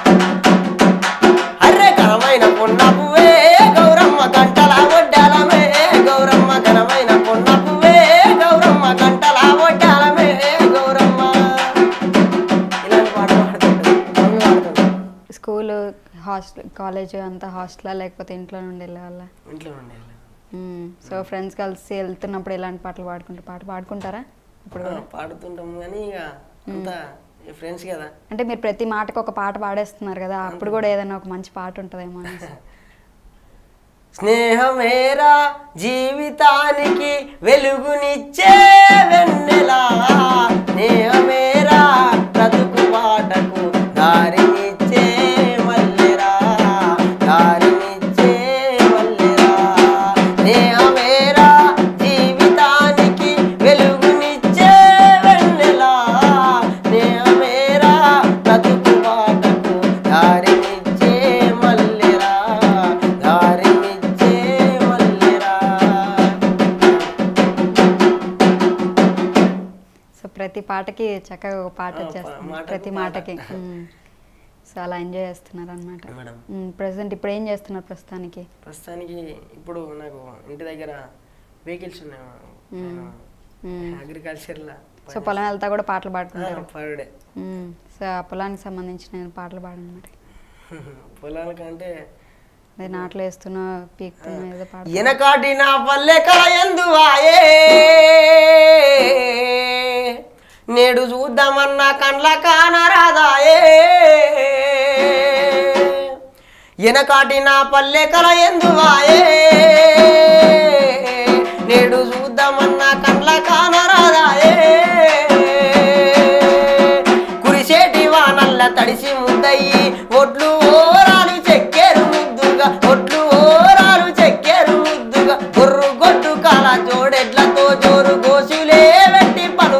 అర్రే ఘనమైన పొన్న పువ్వే గౌరమ్మ గంటల ఒడ్డాలమే గౌరమ్మ ఘనమైన పొన్న పువ్వే గౌరమ్మ గంటల ఒడ్డాలమే గౌరమ్మ ఇలాంటి పాట పాడుతుంటారు. స్కూలు హాస్టల్ కాలేజ్ అంతా హాస్టలా లేకపోతే ఇంట్లో నుండి వెళ్ళేవాళ్ళ? ఇంట్లో నుండి. సో ఫ్రెండ్స్ కలిసి వెళ్తున్నప్పుడు ఎలాంటి పాటలు పాడుకుంటారు? పాట పాడుకుంటారా? ఇప్పుడు పాడుతుంటాము కానీ ఇక అంతా ఫ్రెండ్స్ కదా. అంటే మీరు ప్రతి మాటకు ఒక పాట పాడేస్తున్నారు కదా, అప్పుడు కూడా ఏదైనా ఒక మంచి పాట ఉంటుందేమో అనేసి. స్నేహమేరా జీవితానికి వెలుగునిచ్చే వెన్నెలా స్నేహమేరా బ్రతుకు బాటకు దారినిచ్చే మల్లెరా దారినిచ్చే మల్లెరా స్నేహమేరా జీవితానికి వెలుగునిచ్చే వెన్నెలా స్నేహమేరా బ్రతుకు బాటకు దారినిచ్చే మల్లెరా దారినిచ్చే మల్లెరా. సో ప్రతి పాటకి చక్కగా ఒక పాట వచ్చేస్తుంది ప్రతి మాటకి. సో అలా ఎంజాయ్ చేస్తున్నారు అనమాట. ప్రెసెంట్ ఇప్పుడు ఏం చేస్తున్నారు ప్రస్తుతానికి? ప్రస్తుతానికి ఇప్పుడు నాకు ఇంటి దగ్గర వెహికల్స్ ఉన్నాయి అగ్రికల్చర్లో. సో పొలం వెళ్తా కూడా పాటలు పాడుకుంటారు? పరుడే. సో ఆ పొలానికి సంబంధించిన పాటలు పాడండి మరి. పొలాలకంటే అదే నాట్లు వేస్తున్నా పీకుతున్నా ఏదో పాట. ఎనకాటి నా పల్లె కలయందువాయే నేడు చూద్దామన్నా కండ్ల కానరాదాయే ఎనకాటి నా పల్లె కలయందువాయే నేడు చూద్దామన్నా కండ్ల కానరాదాయే కురిసేటి వానల్ల తడిసి ముద్దయి ఒడ్లు ఓరాలు చెక్కేరు ముద్దుగా ఒడ్లు ఓరాలు చెక్కేరు ముద్దుగా గొర్రు గొడ్డు కాల జోడెడ్లతో జోరు గోసులే వెట్టి పలు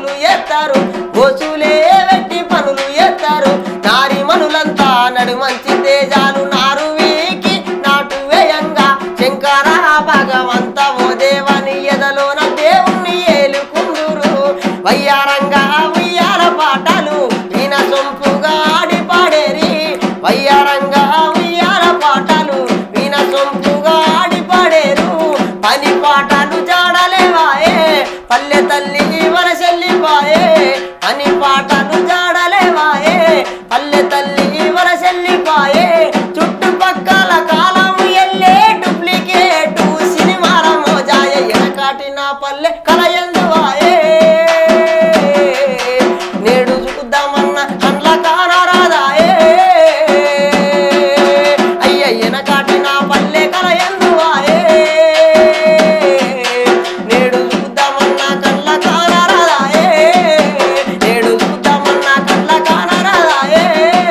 శంకర భగవంత ఓ దేవని ఎదలోన దేవుణ్ణి ఏలుకుందురు వయ్యారంగా ఉయ్యాల పాటలు ఈయన సొంపుగా ఆడి పాడేరి వయ్యారంగా ఉయ్యాల పాటలు ఈయన సొంపుగా ఆడి పాడేరు పని పాటలు జాడలేవాయే పల్లె తల్లి వరసెల్లిపాయే పని పాటలు జాడలేవాయే పల్లె తల్లి వరసెల్లిపాయే చుట్టుపక్కల కాలం ఎల్లే డూప్లికేటు సినిమాల మోజాయ ఎనకాటి నా పల్లె కలయందువాయే నేడు చూద్దామన్న కండ్ల కానరాదాయే అయ్య ఎనకాటి నా పల్లె కలయందువాయే నేడు చూద్దామన్న కండ్ల కానరాదాయే నేడు చూద్దామన్న కండ్ల కానరాదాయే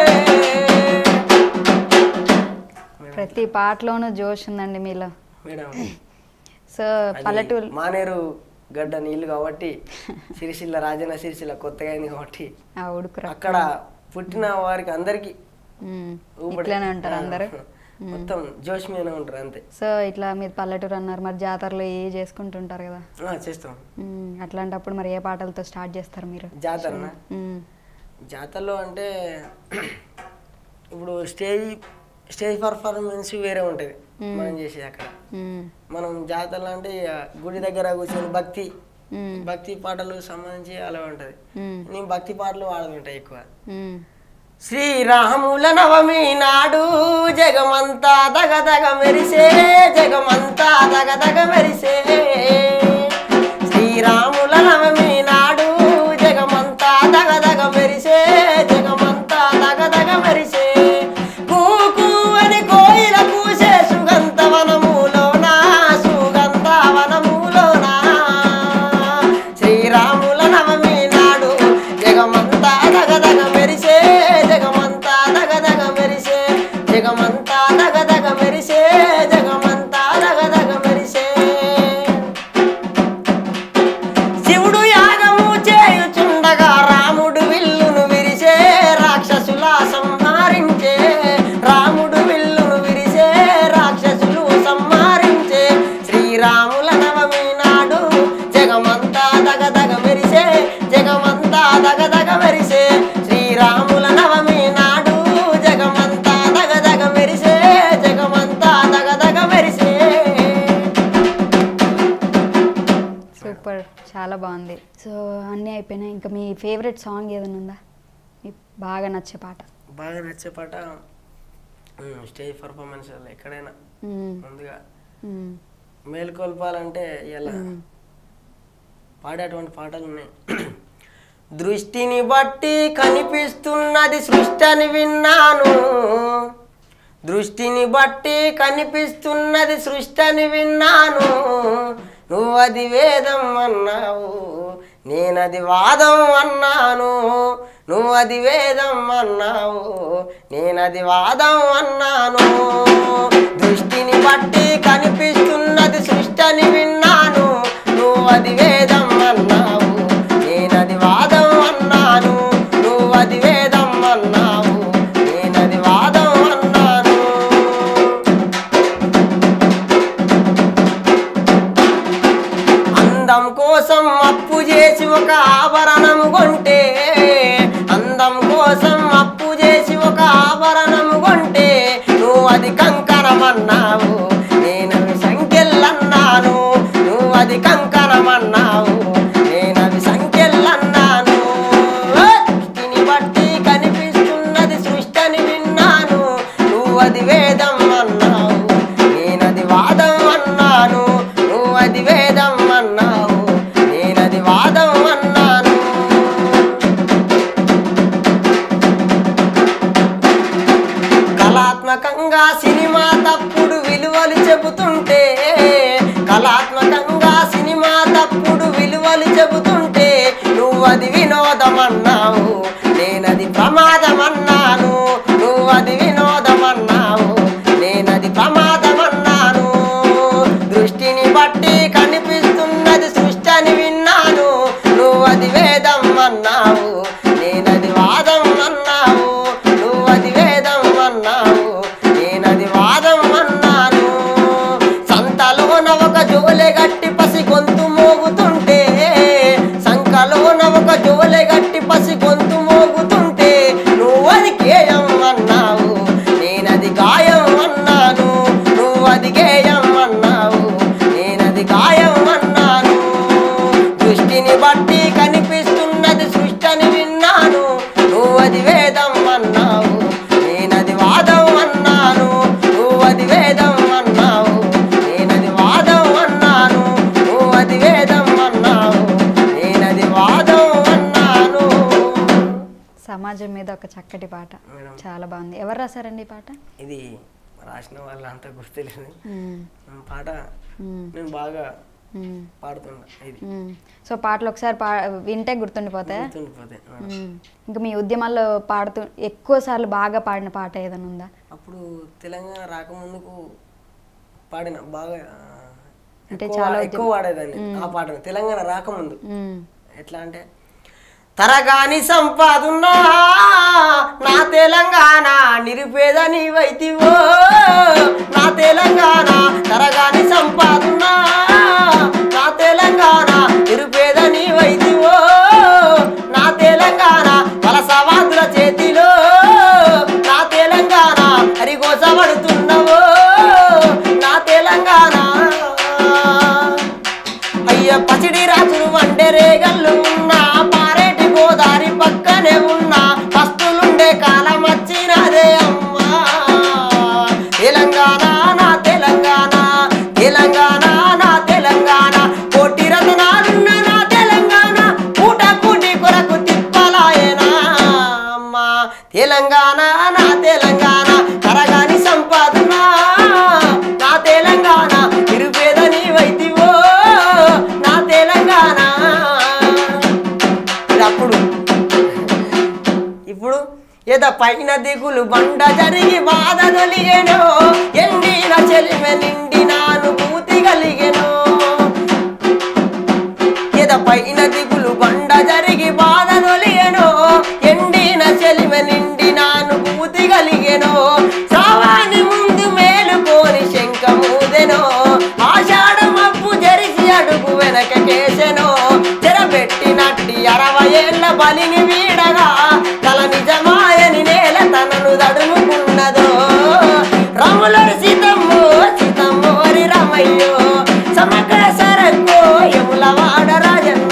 ప్రతి పాటలోనూ జోష్ ఉందండి మీలో. మేడం సో పల్లెటూరు మానేరు గడ్డ నీళ్ళు కాబట్టి సిరిసిల్ల రాజన్న సిరిసిల్ల కొత్తగా అయింది కాబట్టి ఆ ఉడుకురా అక్కడ పుట్టిన వారికి అందరికి ఉమ్, ఇట్లానే ఉంటారు అందరూ. మొత్తం జోష్ మీద ఉంటారు అంతే. సో ఇట్లా మీరు పల్లెటూరు అన్నారు, మరి జాతరలో ఏ చేసుకుంటుంటారు కదా, ఆ, చేస్తాం. ఉమ్, అట్లాంటప్పుడు మరి ఏ పాటలతో స్టార్ట్ చేస్తారు మీరు జాతరనా? ఉమ్, జాతరలో అంటే ఇప్పుడు స్టేజ్ స్టేజ్ పర్ఫార్మెన్స్ వేరే ఉంటుంది మనం చేసేది. అక్కడ ఉమ్, మనం జాతరలో అంటే ఇక గుడి దగ్గర కూర్చొని భక్తి ఉమ్, భక్తి పాటలు సంబంధించి అలా ఉంటుంది. ఉమ్, నేను భక్తి పాటలు వాడుతుంటాయి ఎక్కువ. ఉమ్, శ్రీరాముల నవమి నాడు జగమంతా దగదగ మెరిసే జగమంతా దగదగ మెరిసే శ్రీరాముల నవమి నాడు జగమంతా దగదగ మెరిసే జగమంతా దగదగ మెరిసే కూకు అని కోయిల కూసే సుగంధ వనములోనా సుగంధ వనములోనా శ్రీరాముల నవమి నాడు జగమంతా దగదగ మెరిసే జగమంతా దగదగ మెరిసే జగమంతా దగదగ మెరిసే జగమంతా దగదగ మెరిసే శివుడు యాగము చేయుచుండగా రాముడు విల్లును విరిసే రాక్షసుల సంహరించే రాముడు విల్లును విరిసే రాక్షసులు సంహరించే శ్రీరాముల నవమి నాడు జగమంతా దగదగ మెరిసే జగమంతా దగదగ మెరిసే శ్రీరాముల నవమి నాడు జగమంతా దగదగ మెరిసే జగమంతా దగదగ మెరిసే. సూపర్, చాలా బాగుంది. సో అన్నీ అయిపోయినాయి, ఇంకా మీ ఫేవరెట్ సాంగ్ ఏదైనా ఉందా, మీకు బాగా నచ్చే పాట? బాగా నచ్చే పాట స్టేజ్ పర్ఫార్మెన్స్ ఎక్కడైనా ఉమ్, ముందుగా ఉమ్, మేలుకొల్పాలంటే ఇలా పాడేటువంటి పాటలు ఉన్నాయి. దృష్టిని బట్టి కనిపిస్తున్నది సృష్టి అని విన్నాను దృష్టిని బట్టి కనిపిస్తున్నది సృష్టి అని విన్నాను నువ్వు అది వేదం అన్నావు నేనది వాదం అన్నాను నువ్వు అది వేదం అన్నావు నేనది వాదం అన్నాను దృష్టిని బట్టి కనిపిస్తున్నది సృష్టి అని విన్నాను నువ్వు అది వేదం అన్నావు నేనది వాదం అన్నాను నువ్వు అది వేదం అన్నావు నేనది వాదం అన్నాను అందం కోసం అప్పు చేసి ఒక ఆభరణం కొంటే అందం కోసం అప్పు చేసి ఒక ఆభరణం కొంటే నువ్వు అది కంకణమన్నావు నేనవి సంఖ్యలన్నాను నువ్వు అది కంకణమన్నావు నేనవి సంఖ్యలన్నాను దృష్టిని బట్టి కనిపిస్తున్నది సృష్టి అని విన్నాను నువ్వు అది వేదం అన్నావు నేనది వాదం అన్నాను నువ్వు అది వేదం అన్నావు నేనది వాదం అన్నాను కళాత్మకంగా సినిమా తప్పుడు విలువలు చెబుతుంటే కళాత్మకంగా సినిమా తప్పుడు విలువలు చెబుతుంటే నువ్వు అది వినోదం అన్నావు నేనది ప్రమాదం అన్నాను నువ్వు అది వినోదం అన్నావు నేనది ప్రమాదం అన్నాను దృష్టిని బట్టి కనిపి సమాజం మీద ఒక చక్కటి పాట, చాలా బాగుంది. ఎవరు రాశారండి ఈ పాట? ఇది రాసిన వాళ్ళు అంత గుర్తులేదు. పాట నేను బాగా పాడుతున్నా ఇది. సో పాటలు ఒకసారి పా వింటే గుర్తుండిపోతాయి. ఇంకా మీ ఉద్యమాల్లో పాడుతూ ఎక్కువ సార్లు బాగా పాడిన పాట ఏదైనా ఉందా? అప్పుడు తెలంగాణ రాకముందుకు పాడిన బాగా అంటే చాలా ఎక్కువ పాడేదాన్ని ఆ పాటను తెలంగాణ రాకముందు. ఎట్లా అంటే తరగాని సంపాదున్నా నా తెలంగాణ నిరుపేద నీవైతివో, నా తెలంగాణ తరగాని సంపాదున్నా నా తెలంగాణ నిరుపేద నీవైతివో, నా తెలంగాణ వలసవాదుల చేతిలో నా తెలంగాణ హరిగోసపడుతున్నవో, నా తెలంగాణ అయ్య పసిడి రాజులు వండే రేగళ్ళు ఉన్నా పారేటి గోదారి పక్కనే ఉన్నా పస్తులుండే కాలం వచ్చినదే అమ్మా. తెలంగాణ నా తెలంగాణ తెలంగాణ నా తెలంగాణ కోటి రతనాలున్న నా తెలంగాణ కూట కూటి కొరకు తిప్పలాయనా అమ్మా. తెలంగాణ నా తెలంగాణ తరగాని సంపాదన నా తెలంగాణ నిరుపేద నీవైతివో, నా తెలంగాణ. అప్పుడు ఇప్పుడు ఏదో పైన దిగులు బండ జరిగి బాధ తొలిగెనో, ఎండిన చెలిమె నిండిన అనుభూతి కలిగెనో. ఏదో పైన దిగులు బండ జరిగి బాధ తొలిగెనో, ఎండిన చెలిమె నిండిన అనుభూతి కలిగెనో. సావాని ముందు మేలుకోని శంఖమూదెనో, ఆషాఢ మబ్బు జరిసి అడుగు వెనక కేసెనో. చెరబెట్టినట్టి అరవై ఏళ్ల బలిని వీడగా కల నిజమాయని నేల తనను దడుముకున్నదో. రములరి సీతమ్మో సీతమ్మోరి రమయ్యో సమక సరక్కో యములవాడ రాజన్న.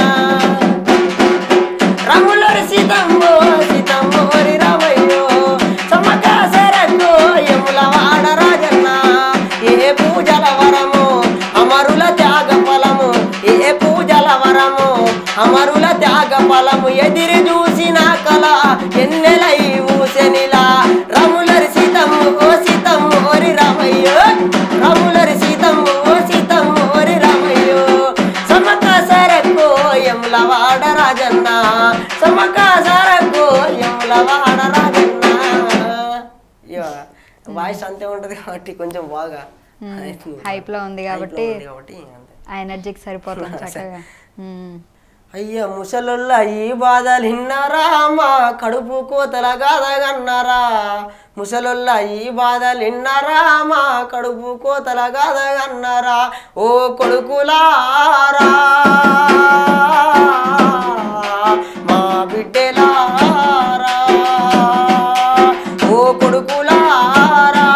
రములరి సీతమ్మో సీతమ్మోరి రమయ్యో సమక సరక్కో యములవాడ రాజన్న. ఏ పూజల వరము అమరుల త్యాగ ఫలము, ఏ పూజల వరము అమరుల త్యాగ ఫలము. ఎదిరి చూసిన కళ ఎన్నెలై ఊసెనిలా. రములరి సీతమ్మో సీతమ్మోరి రమయ్యో, రములరి సీతమ్మో సీతమ్మోరి రమయ్యో సమక సరక్కో యములవాడ రాజన్న, సమక సరక్కో యములవాడ రాజన్న. వాయిస్ అంతే ఉంటది కాబట్టి కొంచెం బాగా హైప్ లో ఉంది కాబట్టి ఆ ఎనర్జీకి సరిపోతుంది చక్కగా. అయ్య ముసలుల్ల ఈ బాధలు విన్నారా మా కడుపు కోతల గాదగన్నారా. ముసలుల్ల ఈ బాధలు విన్నారా మా కడుపు కోతల గాదగన్నారా. ఓ కొడుకులారా మా బిడ్డలారా, ఓ కొడుకులారా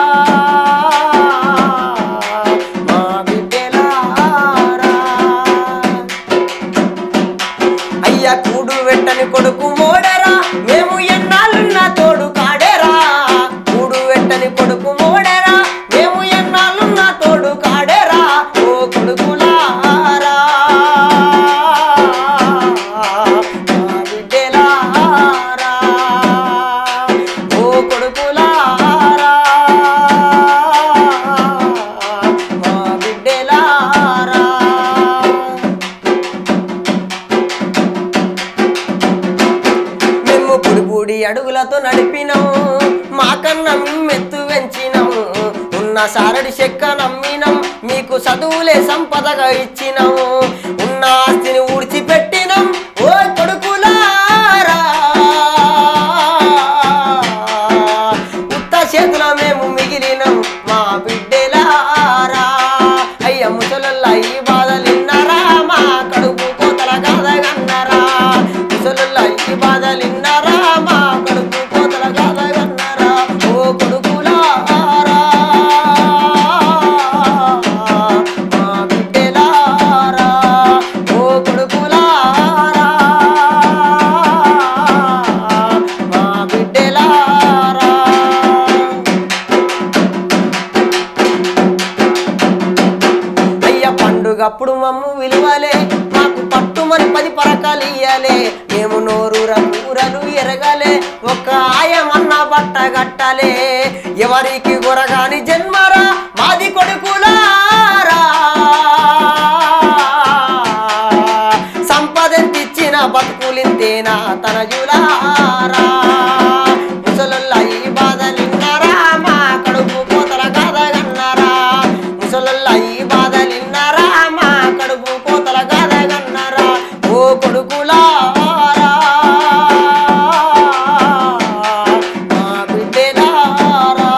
మా బిడ్డలారా. అయ్య కూడు వెట్టని కొడుకు మోడరా మేము ఎన్నాళ్ళున్న తోడు కాడేరా. కూడు వెట్టని కొడుకు మోడరా మేము ఎన్నాళ్ళున్న తోడు కాడేరా. ఓ కొడుకులారా మా బిడ్డలారా, ఓ కొడుకులారా మా బిడ్డలారా. మేము పొడి పొడి అడుగులతో నడిపినాము, మాకన్నా మిమ్మెత్తు పెంచినాము. ఉన్న సారడి చెక్క నమ్మినాం, మీకు చదువులే సంపదగా ఇచ్చినాము. ఉన్న ఆస్తిని ఊడ్చిపెట్టినాం ఓ కొడుకులారా. ఉత్త చేతుల మేము మిగిలినాం మా బిడ్డలారా. అయ్య ముసలల్లా ఈ బాధలు విన్నారా మా కడుపు కోతల గాదగన్నారా. ముసలల్లా ఈ బాధలు విన్నారా మా కడుపు కోతల గాదగన్నారా. ఓ కొడుకులారా మా బిడ్డలారా, ఓ కొడుకులారా అప్పుడుగప్పుడు మమ్ము విలువలే మాకు పట్టుమని పది పరకాలు ఇయ్యాలే మేము నోరూర కూరలు ఎరగలే ఒక్క ఆయమన్న బట్ట గట్టలే ఎవరికి గొరగాని జన్మరా మాది కొడుకులారా సంపదెంతిచ్చిన బతుకులింతేనా తనయులారా ముసలుల్ల ఈ బాధలిన్నారా మా కడుపు కోతల కాదగన్నారా ముసలుల్ల ఈ బాధలిన్నారా మా కడుపు కోతల కాదగన్నారా ఓ కొడుకులారా మా బిడ్డలారా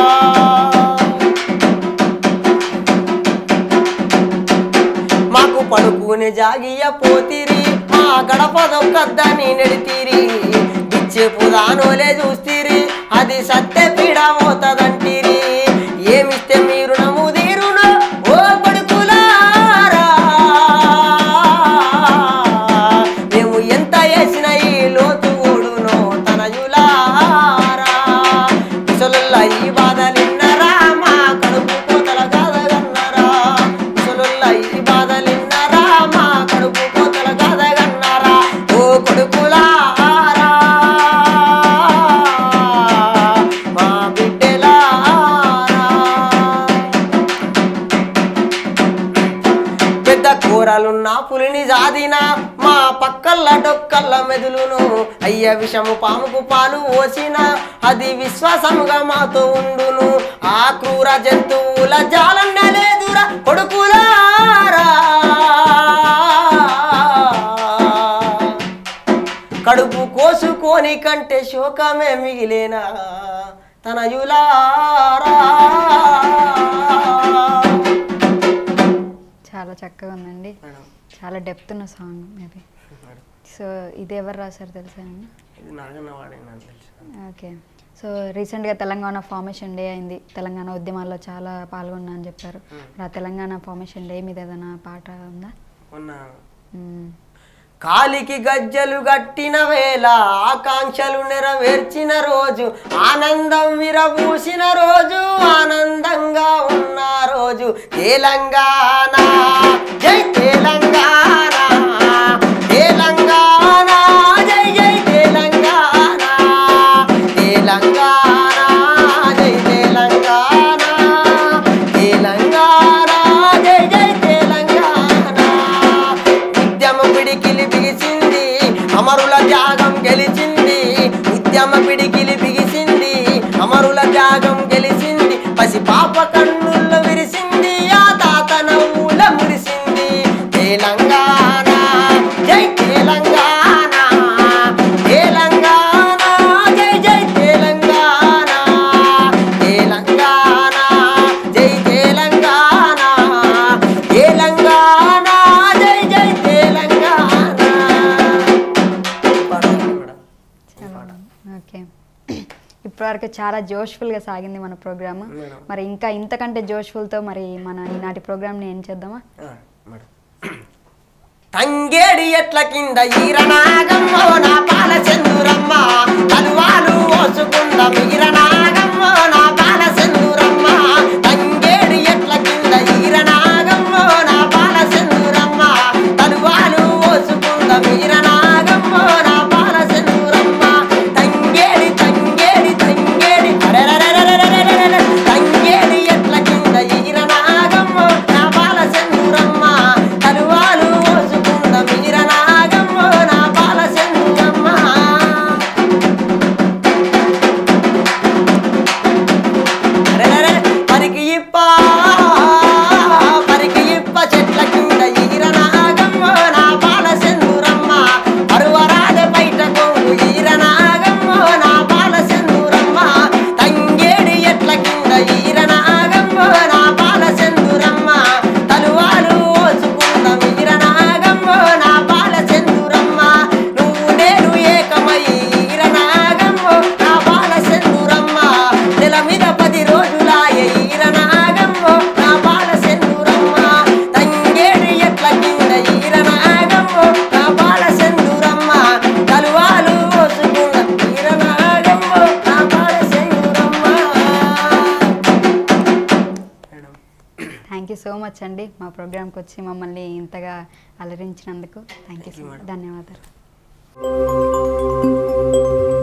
మాకు పడుకునే జాగియ పోతిరి మా గడపదొక్కద్దని నెడితిరి బిచ్చేపు దానోలే చూస్తిరి అది సత్య పీడ మోతదంటిరి ఏమిస్తే మీరు నమ్ముదీరును ఓ కొడుకులారా మేము ఎంత వేసిన ఈ లోతు ఊడునో తనయులారా ముసలుల్ల ఈ బాధలిన్నరా మా కడుపు కోతల కాదగన్నారా ముసలుల్ల ఈ బాధలిన్నరా మా కడుపు కోతల కాదగన్నారా ఓ కొడుకులారా మా బిడ్డలారా పెద్ద కూరలున్న పులిని జాదిన మా పక్కల్ల డొక్కల్ల మెదులును అయ్య విషము పాముకు పాలు పోసిన అది విశ్వాసముగా మాతో ఉండును ఆ క్రూర జంతువుల జాలన్న లేదురా కొడుకులారా కడుపు కోసుకొని కంటే శోకమే మిగిలేనా తనయులారా చాలా చక్కగా ఉందండి, చాలా డెప్త్ ఉన్న సాంగ్ మేబీ. సో ఇది ఎవరు రాశారు తెలుసా అండి? ఇది నాగన్న వాడేనా తెలుసు. ఓకే. సో రీసెంట్గా తెలంగాణ ఫార్మేషన్ డే అయింది, తెలంగాణ ఉద్యమాల్లో చాలా పాల్గొన్నా అని చెప్పారు. ఆ తెలంగాణ ఫార్మేషన్ డే మీద ఏదైనా పాట ఉందా? కాలికి గజ్జలు గట్టిన వేళ ఆకాంక్షలు నెరవేర్చిన రోజు ఆనందం విరబూసిన రోజు ఆనందంగా ఉన్న రోజు తెలంగాణ జై తెలంగాణ తెలంగాణ జై జై తెలంగాణ తెలంగాణ జై తెలంగాణ తెలంగాణ జై జై తెలంగాణ ఉద్యమ పిడికిలి బిగిసింది అమరుల త్యాగం గెలిచింది ఉద్యమ పిడికిలి బిగిసింది అమరుల త్యాగం గెలిచింది పసి పాప కన్నుల్లో విరిసింది ఆ తాత నవ్వుల మురిసింది తెలంగాణ జై తెలంగాణ తెలంగాణ జై జై తెలంగాణ తెలంగాణ జై తెలంగాణ తెలంగాణ జై జై తెలంగాణ. ఓకే. ఇప్పటివరకు చాలా జోష్ఫుల్గా సాగింది మన ప్రోగ్రామ్. మరి ఇంకా ఇంతకంటే జోష్ఫుల్తో మరి మన ఈనాటి ప్రోగ్రామ్ని ఏం చేద్దామా? తంగేడి ఎట్ల కింద ఈరనాగమ్మో నా పాల చందురమ్మ కలువాలు ఓసుకుంద ఈరనాగమ్మో నా పాల చందురమ్మ తంగేడి ఎట్ల కింద ఈరనాగమ్మో నా పాల చందురమ్మ కలువాలు ఓసుకుంద ఈరనాగమ్మో నా పాల చందురమ్మ తంగేడి తంగేడి తంగేడి తంగేడి ఎట్ల కింద ఈరనాగమ్మో నా పాల చందురమ్మ కలువాలు ఓసుకుంద ఈరనాగమ్మో నా పాల చందురమ్మ థ్యాంక్ యూ సో మచ్ అండి మా ప్రోగ్రామ్కి వచ్చి మమ్మల్ని ఇంతగా అలరించినందుకు థ్యాంక్ యూ సో మచ్ ధన్యవాదాలు